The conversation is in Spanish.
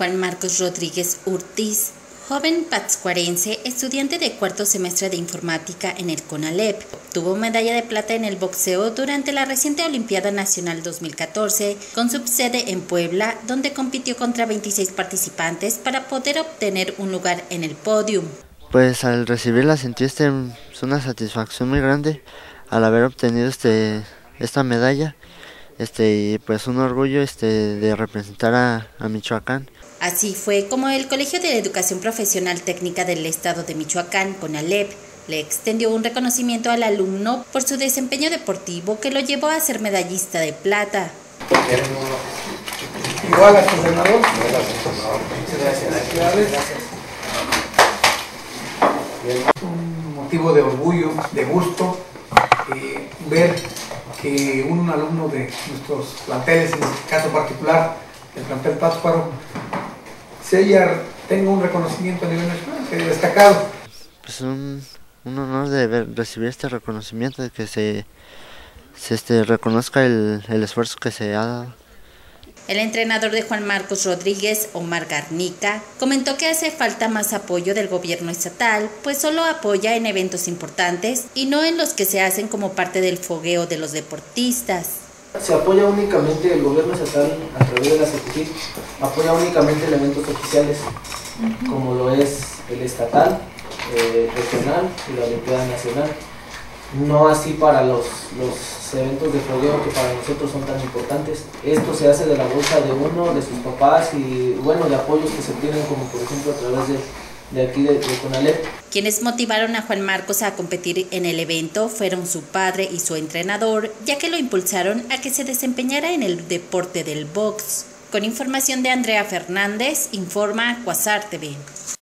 Juan Marcos Rodríguez Urtiz, joven pátzcuarense, estudiante de cuarto semestre de informática en el CONALEP. Obtuvo medalla de plata en el boxeo durante la reciente Olimpiada Nacional 2014, con subsede en Puebla, donde compitió contra 26 participantes para poder obtener un lugar en el podium. Pues al recibirla sentí una satisfacción muy grande al haber obtenido esta medalla, y pues un orgullo de representar a Michoacán. Así fue como el Colegio de Educación Profesional Técnica del Estado de Michoacán, CONALEP, le extendió un reconocimiento al alumno por su desempeño deportivo que lo llevó a ser medallista de plata. Igual a su senador. Un motivo de orgullo, de gusto, ver que un alumno de nuestros planteles, en este caso particular, el plantel Pátzcuaro, tenga un reconocimiento a nivel nacional, destacado. Pues un honor de recibir este reconocimiento, de que se reconozca el esfuerzo que se ha dado. El entrenador de Juan Marcos Rodríguez, Omar Garnica, comentó que hace falta más apoyo del gobierno estatal, pues solo apoya en eventos importantes y no en los que se hacen como parte del fogueo de los deportistas. Se apoya únicamente el gobierno estatal a través de la CETIFIT, apoya únicamente elementos oficiales, como lo es el estatal, regional y la Olimpiada Nacional. No así para los eventos de fogueo que para nosotros son tan importantes. Esto se hace de la bolsa de uno, de sus papás y bueno, de apoyos que se tienen, como por ejemplo a través de aquí de CONALEP. Quienes motivaron a Juan Marcos a competir en el evento fueron su padre y su entrenador, ya que lo impulsaron a que se desempeñara en el deporte del box. Con información de Andrea Fernández, informa Quasar TV.